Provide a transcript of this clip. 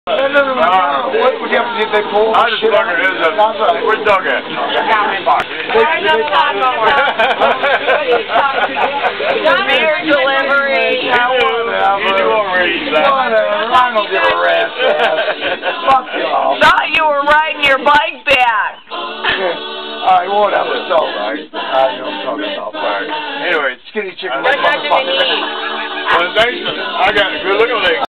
No. What would you have to do if they pull? I just fucking is a... Where's Doug at? Beer delivery. You already Whatever. I don't give a rat's ass. Fuck y'all. Thought you were riding your bike back. Alright, whatever. It's alright. I know what I'm talking about. Alright. Anyway, Skinny chicken. What does it mean? well, thanks. I got a good looking leg.